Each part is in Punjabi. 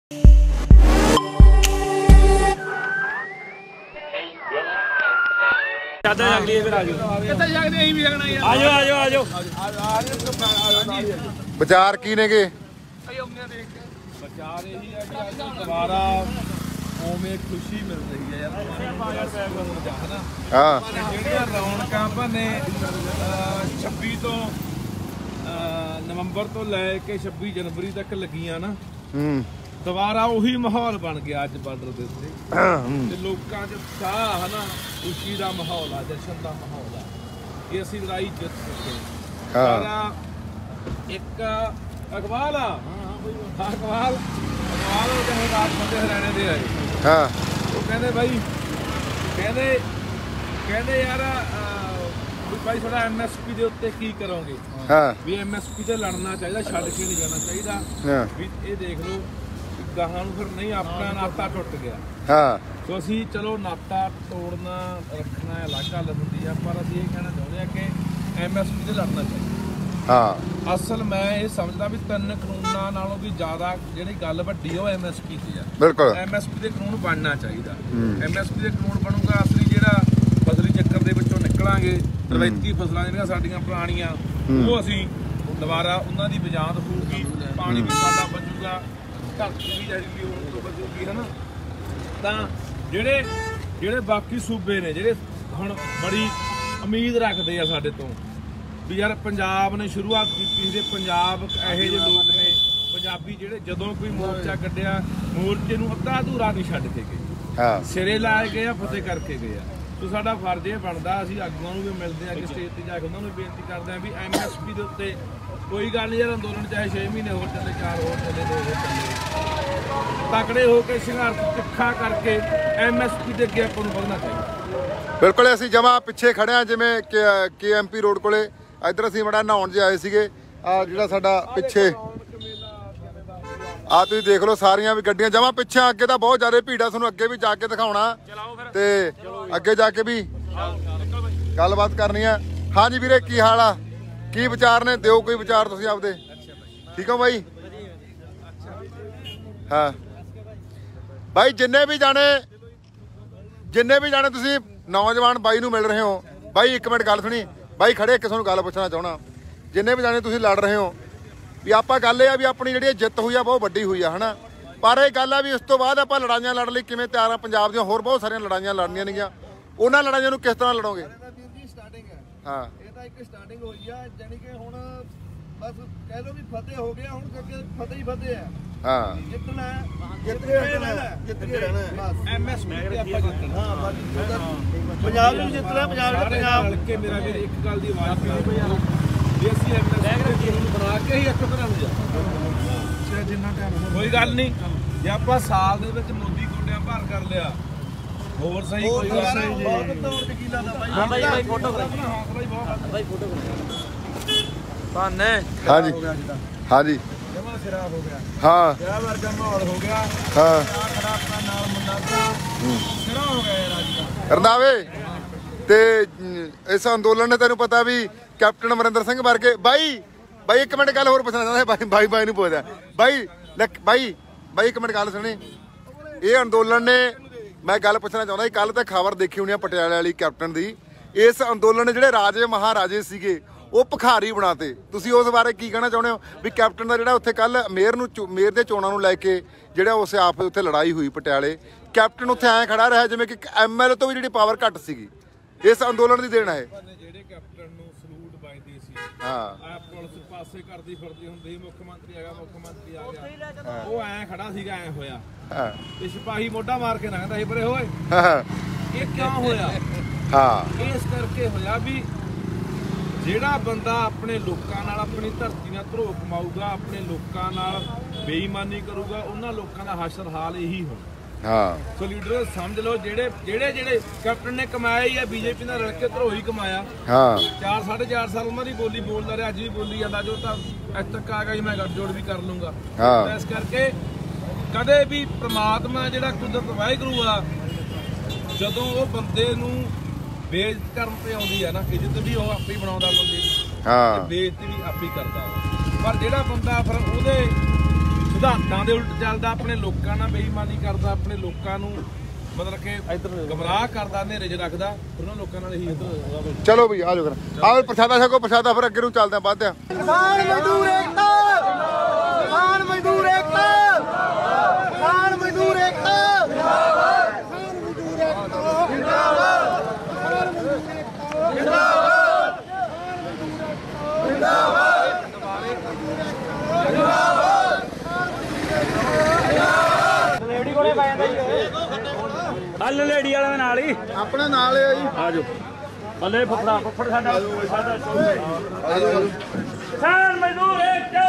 विचार की ने के विचार यही है कि दोबारा उवें खुशी मिल रही है यार हाँ रौनकां बने 26 तो नवंबर तो लैके 26 जनवरी तक लगियां ना दोबारा उही माहौल बन गया अज बार्डर के उत्ते लोगों च उत्साह है ना खुशी का माहौल है जश्न का माहौल है कि असीं लड़ाई जित चुके हैं एक अकबाल अकबाल रात बंदे हरियाणे दे आए वो कहते भाई कहते यार भाई थोड़ा MSP के उत्ते की करोगे भी MSP से लड़ना चाहिए छड़ के नहीं जाना चाहिए भी ये देख लो गाहां फिर नहीं अपना नाता टुट गया तो असी चलो नाता तोड़ना रखना अलग गल होंदी है पर असीं ये कहना चाहुंदे आ कि MSP से लड़ना चाहिए असल मैं ये समझदा भी 3 कानूनां नालों भी ज्यादा जिहड़ी गल वड्डी है MSP दी है बिल्कुल MSP दे कानून बनना चाहिए MSP दे कानून बनूगा असली जिहड़ा फसली चक्कर दे विचों निकलांगे रवायती फसलां जिहड़ियां साडीਆਂ पुराणीਆਂ ਉਹ ਅਸੀਂ ਦੁਬਾਰਾ ਉਹਨਾਂ ਦੀ ਬਜਾਂਦ ਹੋਊਗੀ ਪਾਣੀ ਵੀ ਸਾਡਾ ਬਚੂਗਾ ਧਰਤੀ ਵੀ ਜਿਹੜੀ ਹੋਣ ਤੋਂ ਬਚੂਗੀ ਹੈ ਨਾ ਤਾਂ ਜਿਹੜੇ ਬਾਕੀ ਸੂਬੇ ਨੇ ਜਿਹੜੇ ਹੁਣ ਬੜੀ ਉਮੀਦ ਰੱਖਦੇ ਆ ਸਾਡੇ ਤੋਂ ਵੀ ਯਾਰ ਪੰਜਾਬ ਨੇ ਸ਼ੁਰੂਆਤ ਕੀਤੀ ਸੀ ਪੰਜਾਬ ਇਹੋ ਜਿਹੇ ਲੋਕ ਨੇ ਪੰਜਾਬੀ ਜਿਹੜੇ ਜਦੋਂ ਕੋਈ ਮੋਰਚਾ ਕੱਢਿਆ ਮੋਰਚੇ ਨੂੰ ਅੱਧਾ ਅਧੂਰਾ ਨਹੀਂ ਛੱਡ ਕੇ ਗਏ ਸਿਰੇ ਲਾਏ ਗਏ ਆ ਫਤਿਹ ਕਰਕੇ ਗਏ ਆ तो साडा फर्ज ये बनता असीं आगूआं नूं भी मिलते हैं कि स्टेज ते जाके उन्हां नूं बेनती करते हैं भी MSP दे उत्ते कोई गल नहीं यार अंदोलन चाहे 6 महीने होर चले 4 होर चले 2 होर चले तकड़े होकर संघर्ष तिखा करके MSP दे अगे आपां नूं वधना चाहिए बिल्कुल असीं जमा पिछे खड़े हां जिवें KMP रोड कोले इधर असीं बड़ा नहाउण जे आए सीगे आ जिहड़ा साडा पिछे आ तुसीं देख लो सारियां भी गड्डियां जमा पिछे अगे तां बहुत ज़्यादा भीड़ आ तुहानूं अगे भी जाके दिखाउणा ते अगे जाके भी गलबात करनी है हाँ जी वीरे की हाल आ की विचार ने दिओ कोई विचार तुसीं आपदे ठीक हो भाई हाँ भाई जिन्ने भी जाने तुसीं नौजवान बाई नूं मिल रहे हो बाई एक मिनट गल सुनी बाई खड़े एक तुहानूं गल पुछना चाहना जिन्ने भी जाने तुसीं लड़ रहे हो भी आपां गल ये भी अपनी जिहड़ी जिੱਤ हुई है बहुत वड्डी हुई है है ना पर यह गल है भी उस तो बाद आप लड़ाइयां लड़ लई किवें तैयार आ पंजाब दी होर बहुत सारियां लड़ाइयां लड़नियां नेगियां उन्हां लड़ाइयां नूं किस तरह लड़ोगे हाँ ਇਹ ਤਾਂ ਇੱਕ ਸਟਾਰਟਿੰਗ ਹੋਈ ਆ ਜਾਨੀ ਕਿ ਹੁਣ ਬਸ ਕਹਿ ਲਓ ਵੀ ਫਤਿਹ ਹੋ ਗਿਆ ਹੁਣ ਅੱਗੇ ਫਤਿਹ ਹੀ ਫਤਿਹ ਹੈ ਹਾਂ ਜਿੱਤਣਾ ਜਿੱਤ ਕੇ ਰਹਿਣਾ ਬਸ MSP ਤੇ ਆਪਾਂ ਜਿੱਤਣਾ ਹਾਂ ਬਾਕੀ ਪੰਜਾਬ ਵੀ ਜਿੱਤਣਾ ਪੰਜਾਬ ਕੇ ਮੇਰਾ ਵੀਰ ਇੱਕ ਗੱਲ ਦੀ ਆਵਾਜ਼ ਪਿਆ ਜੇ ਅਸੀਂ MSP ਨੂੰ ਬਣਾ ਕੇ ਹੀ ਇੱਕ ਤਰ੍ਹਾਂ ਨੂੰ ਜਾ ਜਿੰਨਾ ਟਾਈਮ ਕੋਈ ਗੱਲ ਨਹੀਂ ਜੇ ਆਪਾਂ ਸਾਲ ਦੇ ਵਿੱਚ ਮੋਦੀ ਗੋਡਿਆਂ ਭਰ ਕਰ ਲਿਆ ਹੋਰ ਸਹੀ ਕੋਈ ਗੱਲ ਨਹੀਂ ਬਹੁਤ ਤੌਰ ਤੇ ਕੀ ਲਾਦਾ ਬਾਈ ਹਾਂ ਬਾਈ ਫੋਟੋ ਕਰਾ ਬਾਈ ਫੋਟੋ ਕਰਾ ਤਾਨੇ हाँ जी हाँ जी ਜਮਾ ਸ਼ਰਾਬ ਹੋ ਗਿਆ हाँ ਵਿਆਹ ਵਰਗਾ ਮਾਹੌਲ ਹੋ ਗਿਆ हाँ ਖੜਾ ਆਪਣਾ ਨਾਲ ਮੁੰਡਾ ਸ਼ਰਾ ਹੋ ਗਿਆ ਯਾਰ ਅੱਜ ਦਾ रंधावे ते इस अंदोलन ने तेन पता भी कैप्टन अमरिंदर सिंह वर्गे बाई एक मिनट गल होर पुछना चाहता बाई नूं पुछदा बाई एक मिनट गल सुनी ये अंदोलन ने मैं गल पुछना चाहता कल तो खबर देखी होनी पटियाले वाली कैप्टन दी इस अंदोलन ने जिहड़े राजे महाराजे सीगे वो भखारी बनाते तुसीं उस बारे की कहना चाहुंदे हो भी कैप्टन का जिहड़ा उत्थे कल मेयर दे चोणां नूं लैके जिहड़ा उस आप उत्थे लड़ाई हुई पटियाले कैप्टन उत्थे ऐ खड़ा रहा जिवें कि MLA तो भी जिहड़ी पावर घट सीगी इस अंदोलन दी देन है ਜਿਹੜੇ ਕੈਪਟਨ ਨੂੰ ਸਲੂਟ ਵੱਜਦੀ ਸੀ ਹਾਂ ਆ ਪੁਲਿਸ ਪਾਸੇ ਕਰਦੀ ਫਿਰਦੀ ਹੁੰਦੀ ਮੁੱਖ ਮੰਤਰੀ ਆ ਗਿਆ ਉਹ ਐ ਖੜਾ ਸੀਗਾ ਐ ਹੋਇਆ ਹਾਂ ਤੇ ਸਿਪਾਹੀ ਮੋਢਾ ਮਾਰ ਕੇ ਲੰਘਦਾ ਸੀ ਪਰੇ ਹੋਏ ਇਹ ਕਿਉਂ ਹੋਇਆ ਹਾਂ ਇਸ ਕਰਕੇ ਹੋਇਆ ਵੀ ਜਿਹੜਾ ਬੰਦਾ ਆਪਣੇ ਲੋਕਾਂ ਨਾਲ ਆਪਣੀ ਧਰਤੀ ਨਾਲ ਧਰੋ ਕਮਾਊਗਾ ਆਪਣੇ ਲੋਕਾਂ ਨਾਲ ਬੇਈਮਾਨੀ ਕਰੂਗਾ ਉਹਨਾਂ ਲੋਕਾਂ ਦਾ ਹਸ਼ਰ ਹਾਲ ਇਹੀ ਹੋਣਾ हाँ ਸੋ ਲੀਡਰ ਸਮਝ ਲਓ ਜਿਹੜੇ ਕੈਪਟਨ ਨੇ ਕਮਾਇਆ ਹੀ ਹੈ BJP ਨਾਲ ਰਲ ਕੇ ਧਰੋ ਹੀ ਕਮਾਇਆ हाँ 4 4.5 ਸਾਲ ਉਹਨਾਂ ਦੀ ਬੋਲੀ ਬੋਲਦਾ ਰਿਹਾ ਅੱਜ ਵੀ ਬੋਲੀ ਜਾਂਦਾ ਜੋ ਤਾਂ ਅੱਜ ਤੱਕ ਆ ਗਿਆ ਜੀ ਮੈਂ ਗੱਠਜੋੜ ਵੀ ਕਰ ਲੂੰਗਾ ਇਸ ਕਰਕੇ ਕਦੇ ਵੀ ਪ੍ਰਮਾਤਮਾ ਜਿਹੜਾ ਕੁਦਰਤ ਵਾਹਿਗੁਰੂ ਆ ਜਦੋਂ ਉਹ ਬੰਦੇ ਨੂੰ ਬੇਇੱਜ਼ਤ ਕਰਨ ਤੇ ਆਉਂਦੀ ਆ ਨਾ ਇੱਜ਼ਤ ਵੀ ਉਹ ਆਪੇ ਹੀ ਬਣਾਉਂਦਾ ਬੰਦੇ ਦੀ हाँ ਬੇਇੱਜ਼ਤੀ ਵੀ ਆਪੇ ਹੀ ਕਰਦਾ ਪਰ ਜਿਹੜਾ ਬੰਦਾ ਫਿਰ ਉਹਦੇ ਸਿਧਾਂਤਾਂ ਦੇ ਉਲਟ ਚੱਲਦਾ, ਆਪਣੇ ਲੋਕਾਂ ਨਾਲ ਬੇਈਮਾਨੀ ਕਰਦਾ, ਆਪਣੇ ਲੋਕਾਂ ਨੂੰ ਮਤਲਬ ਕਿ ਗਮਰਾਹ ਕਰਦਾ, ਹਨੇਰੇ 'ਚ ਰੱਖਦਾ, ਉਹਨਾਂ ਲੋਕਾਂ ਨਾਲ ਹੀ ਚਲੋ ਬਈ ਆ ਜਾਓ ਕਰ ਆਹ ਪ੍ਰਸ਼ਾਦਾ ਛਕੋ, ਪ੍ਰਸ਼ਾਦਾ ਫਿਰ ਅੱਗੇ ਨੂੰ ਚੱਲਦੇ ਆ ਵੱਧ ਆ। ਕਿਸਾਨ ਮਜ਼ਦੂਰ ਏਕਤਾ, ਕਿਸਾਨ ਮਜ਼ਦੂਰ ਏਕਤਾ, ਕਿਸਾਨ ਮਜ਼ਦੂਰ ਏਕਤਾ, ਕਿਸਾਨ ਮਜ਼ਦੂਰ ਏਕਤਾ ਜਿੰਦਾਬਾਦ, ਜਿੰਦਾਬਾਦ, ਜਿੰਦਾਬਾਦ, ਜਿੰਦਾਬਾਦ। ਲੇਡੀ ਕੋਲੇ ਪੈ ਜਾਂਦਾ ਜੀ, ਹੱਲ ਲੇਡੀ ਵਾਲਿਆਂ ਦੇ ਨਾਲ ਹੀ ਆਪਣੇ ਨਾਲ ਆ ਜੀ, ਆ ਜਾਓ। ਹੱਲੇ ਫੁੱਫੜ ਸਾਡਾ ਕਿਸਾਨ ਮਜ਼ਦੂਰ ਏਕਤਾ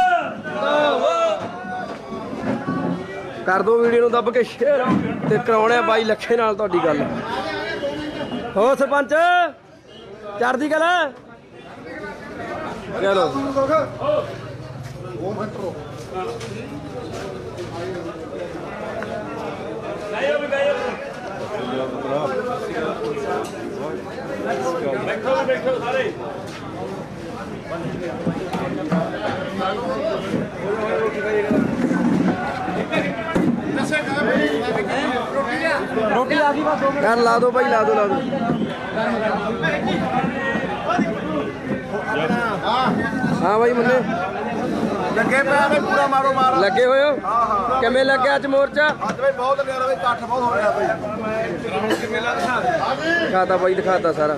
ਕਰ ਦੋ ਵੀਡੀਓ ਨੂੰ ਦੱਬ ਕੇ ਸ਼ੇਅਰ ਤੇ ਕਰਾਉਣੇ ਆ ਬਾਈ ਲੱਖੇ ਨਾਲ ਤੁਹਾਡੀ ਗੱਲ। ਹੋ ਸਰਪੰਚ ਚੜ੍ਹਦੀ ਕਲਾ ਚਲੋ ਬੈਠੋ ਸਾਰੇ ਰੋਟੀ ਆ ਗਈ ਬਸ ਯਾਰ, ਲਾ ਦੋ ਭਾਈ, ਲਾ ਦੋ ਲਾ ਦੋ। ਹਾਂ ਬਾਈ ਮੁੰਡੇ ਲੱਗੇ ਪਿਆ ਬਈ, ਪੂਰਾ ਮਾਰੋ ਮਾਰ ਲੱਗੇ ਹੋਏ ਹੋ? ਕਿਵੇਂ ਲੱਗਿਆ ਅੱਜ ਮੋਰਚਾ? ਅੱਜ ਬਈ ਬਹੁਤ ਨਿਆਰਾ ਬਈ, ਇਕੱਠ ਬਹੁਤ ਹੋ ਰਿਹਾ ਬਈ। ਦਿਖਾਤਾ ਬਾਈ, ਦਿਖਾਤਾ ਸਾਰਾ।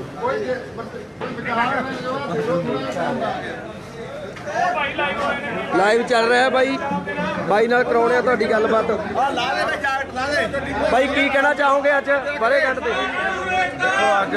ਲਾਈਵ ਚੱਲ ਰਿਹਾ ਬਾਈ, ਬਾਈ ਨਾਲ ਕਰਾਉਣੇ ਆ ਤੁਹਾਡੀ ਗੱਲਬਾਤ। ਬਾਈ ਕੀ ਕਹਿਣਾ ਚਾਹੋਗੇ ਅੱਜ ਬਾਰੇ ਘੰਟ ਤੇ? ਅੱਜ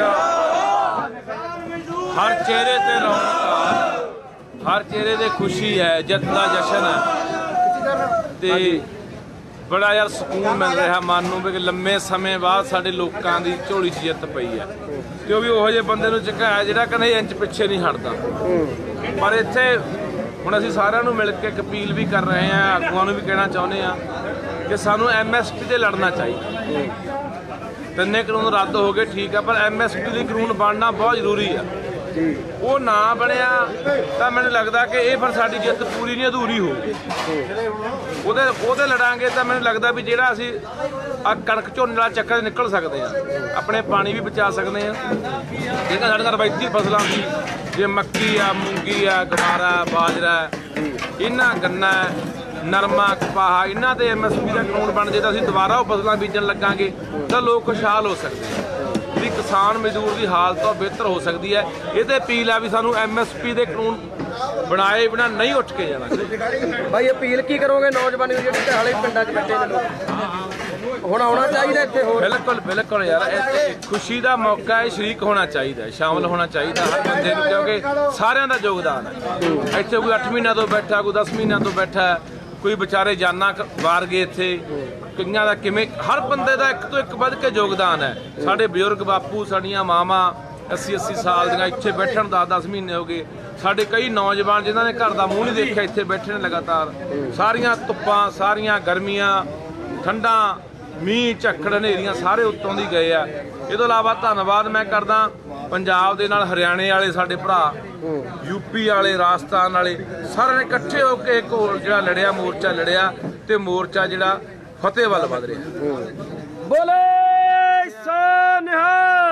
ਹਰ ਚਿਹਰੇ ਤੇ ਰੌਣਕ, ਹਰ ਚਿਹਰੇ ਤੇ ਖੁਸ਼ੀ ਹੈ, ਜਿੱਤ ਦਾ ਜਸ਼ਨ ਹੈ ਤੇ ਬੜਾ ਯਾਰ ਸਕੂਨ ਮਿਲ ਰਿਹਾ ਮਨ ਨੂੰ ਵੀ ਲੰਮੇ ਸਮੇਂ ਬਾਅਦ ਸਾਡੇ ਲੋਕਾਂ ਦੀ ਝੋਲੀ 'ਚ ਜਿੱਤ ਪਈ ਹੈ। ਤੇ ਉਹ ਵੀ ਉਹੋ ਜਿਹੇ ਬੰਦੇ ਨੂੰ ਝੁਕਾਇਆ ਜਿਹੜਾ ਕਹਿੰਦੇ ਇੰਚ ਪਿੱਛੇ ਨਹੀਂ ਹਟਦਾ। ਪਰ ਇੱਥੇ ਹੁਣ ਅਸੀਂ ਸਾਰਿਆਂ ਨੂੰ ਮਿਲ ਕੇ ਇੱਕ ਅਪੀਲ ਵੀ ਕਰ ਰਹੇ ਹਾਂ, ਆਗੂਆਂ ਨੂੰ ਵੀ ਕਹਿਣਾ ਚਾਹੁੰਦੇ ਹਾਂ ਕਿ ਸਾਨੂੰ MSP ਤੇ ਲੜਨਾ ਚਾਹੀਦਾ। ਤਿੰਨੇ ਕਾਨੂੰਨ ਰੱਦ ਹੋ ਗਏ ਠੀਕ ਆ, ਪਰ MSP ਦੇ ਕਾਨੂੰਨ ਬਣਨਾ ਬਹੁਤ ਜ਼ਰੂਰੀ ਆ। ਉਹ ਨਾ ਬਣਿਆ ਤਾਂ ਮੈਨੂੰ ਲੱਗਦਾ ਕਿ ਇਹ ਫਿਰ ਸਾਡੀ ਜਿੱਤ ਪੂਰੀ ਨਹੀਂ, ਅਧੂਰੀ ਹੋਊਗੀ। ਉਹਦੇ ਲੜਾਂਗੇ ਤਾਂ ਮੈਨੂੰ ਲੱਗਦਾ ਵੀ ਜਿਹੜਾ ਅਸੀਂ ਆ ਕਣਕ ਝੋਨੇ ਵਾਲਾ ਚੱਕਰ ਨਿਕਲ ਸਕਦੇ ਆ, ਆਪਣੇ ਪਾਣੀ ਵੀ ਬਚਾ ਸਕਦੇ ਆ। ਜਿਹੜਾ ਸਾਡੇ ਰਵਾਇਤੀ ਫਸਲਾਂ ਦੀ ਜੇ ਮੱਕੀ ਆ, ਮੂੰਗੀ ਆ, ਗਵਾਰਾ, ਬਾਜਰਾ, ਇਹਨਾਂ ਗੰਨਾ, ਨਰਮਾ, ਕਪਾਹ, ਇਹਨਾਂ ਤੇ MSP ਦਾ ਕਾਨੂੰਨ ਬਣ ਜੇ ਤਾਂ ਅਸੀਂ ਦੁਬਾਰਾ ਉਹ ਫਸਲਾਂ ਬੀਜਣ ਲੱਗਾਂਗੇ ਤਾਂ ਲੋਕ ਖੁਸ਼ਹਾਲ ਹੋ ਸਕਦੇ ਆ। ਵੀ ਕਿਸਾਨ ਮਜ਼ਦੂਰ ਦੀ ਹਾਲਤ ਤੋਂ ਬਿਹਤਰ ਹੋ ਸਕਦੀ ਹੈ। ਇਹਦੇ ਅਪੀਲ ਆ ਵੀ ਸਾਨੂੰ MSP ਦੇ ਕਾਨੂੰਨ ਬਣਾਏ ਬਿਨਾਂ ਨਹੀਂ ਉੱਠ ਕੇ ਜਾਣਾ। ਬਾਈ ਅਪੀਲ ਕੀ ਕਰੋਗੇ ਨੌਜਵਾਨੀ ਨੂੰ ਜਿਹੜੇ ਹਾਲੇ ਪਿੰਡਾਂ 'ਚ ਬੈਠੇ ਨੇ ਲੋਕ? ਹੁਣ ਆਉਣਾ ਚਾਹੀਦਾ ਇੱਥੇ ਹੋਰ? ਬਿਲਕੁਲ ਬਿਲਕੁਲ ਯਾਰ, ਖੁਸ਼ੀ ਦਾ ਮੌਕਾ ਹੈ, ਸ਼ਰੀਕ ਹੋਣਾ ਚਾਹੀਦਾ, ਸ਼ਾਮਲ ਹੋਣਾ ਚਾਹੀਦਾ ਹਰ ਬੰਦੇ ਨੂੰ, ਕਿਉਂਕਿ ਸਾਰਿਆਂ ਦਾ ਯੋਗਦਾਨ ਹੈ। ਇੱਥੇ ਕੋਈ 8 ਮਹੀਨਿਆਂ ਤੋਂ ਬੈਠਾ, ਕੋਈ 10 ਮਹੀਨਿਆਂ ਤੋਂ ਬੈਠਾ, ਕੋਈ ਵਿਚਾਰੇ ਜਾਨਾਂ ਵਾਰ ਗਏ ਇੱਥੇ, ਕਈਆਂ ਦਾ ਕਿਵੇਂ, ਹਰ ਬੰਦੇ ਦਾ ਇੱਕ ਤੋਂ ਇੱਕ ਵੱਧ ਕੇ ਯੋਗਦਾਨ ਹੈ। ਸਾਡੇ ਬਜ਼ੁਰਗ ਬਾਪੂ, ਸਾਡੀਆਂ ਮਾਵਾਂ 80-80 ਸਾਲ ਦੀਆਂ ਇੱਥੇ ਬੈਠਣ 10-10 ਮਹੀਨੇ ਹੋ ਗਏ। ਸਾਡੇ ਕਈ ਨੌਜਵਾਨ ਜਿਨ੍ਹਾਂ ਨੇ ਘਰ ਦਾ ਮੂੰਹ ਨਹੀਂ ਦੇਖਿਆ ਇੱਥੇ ਬੈਠੇ ਨੇ ਲਗਾਤਾਰ। ਸਾਰੀਆਂ ਧੁੱਪਾਂ, ਸਾਰੀਆਂ ਗਰਮੀਆਂ, ਠੰਡਾਂ, ਮੀਂਹ, ਝੱਖੜ, ਹਨੇਰੀਆਂ ਸਾਰੇ ਉੱਤੋਂ ਦੀ ਗਏ ਆ। ਇਹ ਤੋਂ ਇਲਾਵਾ ਧੰਨਵਾਦ ਮੈਂ ਕਰਦਾ ਪੰਜਾਬ ਦੇ ਨਾਲ ਹਰਿਆਣੇ ਵਾਲੇ ਸਾਡੇ ਭਰਾ, UP ਵਾਲੇ, ਰਾਜਸਥਾਨ ਵਾਲੇ, ਸਾਰਿਆਂ ਨੇ ਇਕੱਠੇ ਹੋ ਕੇ ਇੱਕ ਜਿਹੜਾ ਲੜਿਆ, ਮੋਰਚਾ ਲੜਿਆ ਤੇ ਮੋਰਚਾ ਜਿਹੜਾ ਫਤਿਹ ਵੱਲ ਵਧ ਰਿਹਾ। ਬੋਲੇ ਸੋ ਨਿਹਾਲ।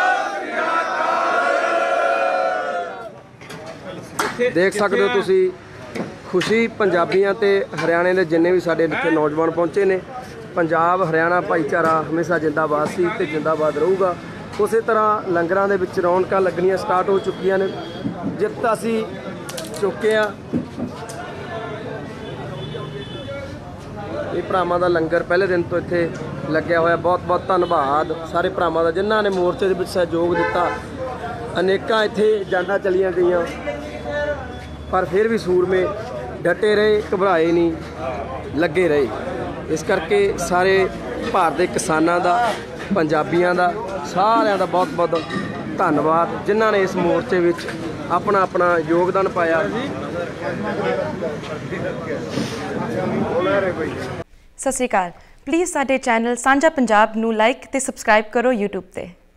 ਦੇਖ ਸਕਦੇ ਹੋ ਤੁਸੀਂ ਖੁਸ਼ੀ ਪੰਜਾਬੀਆਂ ਤੇ ਹਰਿਆਣੇ ਦੇ ਜਿੰਨੇ ਵੀ ਸਾਡੇ ਇੱਥੇ ਨੌਜਵਾਨ ਪਹੁੰਚੇ ਨੇ। ਪੰਜਾਬ ਹਰਿਆਣਾ ਭਾਈਚਾਰਾ ਹਮੇਸ਼ਾ ਜਿੰਦਾਬਾਦ ਸੀ ਤੇ ਜਿੰਦਾਬਾਦ ਰਹੂਗਾ। ਉਸੇ ਤਰ੍ਹਾਂ ਲੰਗਰਾਂ ਦੇ ਵਿੱਚ ਰੌਣਕਾਂ ਲੱਗਣੀਆਂ ਸਟਾਰਟ ਹੋ ਚੁੱਕੀਆਂ ਨੇ। ਜਿੱਤ ਅਸੀਂ ਚੁੱਕੇ ਆ। ਇਹ ਭਰਾਵਾਂ ਦਾ ਲੰਗਰ ਪਹਿਲੇ ਦਿਨ ਤੋਂ ਇੱਥੇ ਲੱਗਿਆ ਹੋਇਆ। ਬਹੁਤ ਬਹੁਤ ਧੰਨਵਾਦ ਸਾਰੇ ਭਰਾਵਾਂ ਦਾ ਜਿਨ੍ਹਾਂ ਨੇ ਮੋਰਚੇ ਦੇ ਵਿੱਚ ਸਹਿਯੋਗ ਦਿੱਤਾ। ਅਨੇਕਾਂ ਇੱਥੇ ਜਾਨਾਂ ਚਲੀਆਂ ਗਈਆਂ ਪਰ ਫਿਰ ਵੀ ਸੂਰਮੇ ਡਟੇ ਰਹੇ, ਘਬਰਾਏ ਨਹੀਂ, ਲੱਗੇ ਰਹੇ। ਇਸ ਕਰਕੇ ਸਾਰੇ ਭਾਰਤ ਦੇ ਕਿਸਾਨਾਂ ਦਾ, ਪੰਜਾਬੀਆਂ ਦਾ, ਸਾਰਿਆਂ ਦਾ ਬਹੁਤ ਬਹੁਤ ਧੰਨਵਾਦ ਜਿਨ੍ਹਾਂ ਨੇ ਇਸ ਮੋਰਚੇ ਵਿੱਚ ਆਪਣਾ ਆਪਣਾ ਯੋਗਦਾਨ ਪਾਇਆ। ਸਤਿ ਸ਼੍ਰੀ ਅਕਾਲ। ਪਲੀਜ਼ ਸਾਡੇ ਚੈਨਲ ਸਾਂਝਾ ਪੰਜਾਬ ਨੂੰ ਲਾਈਕ ਤੇ ਸਬਸਕ੍ਰਾਈਬ ਕਰੋ YouTube ਤੇ।